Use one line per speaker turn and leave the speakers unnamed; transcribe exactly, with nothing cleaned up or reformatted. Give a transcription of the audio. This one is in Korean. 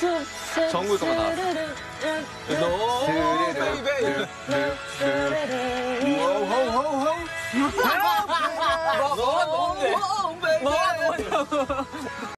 정국이 거만 나왔어. 너 베이베. 뭐가 뭔데? 뭐가 뭐냐고.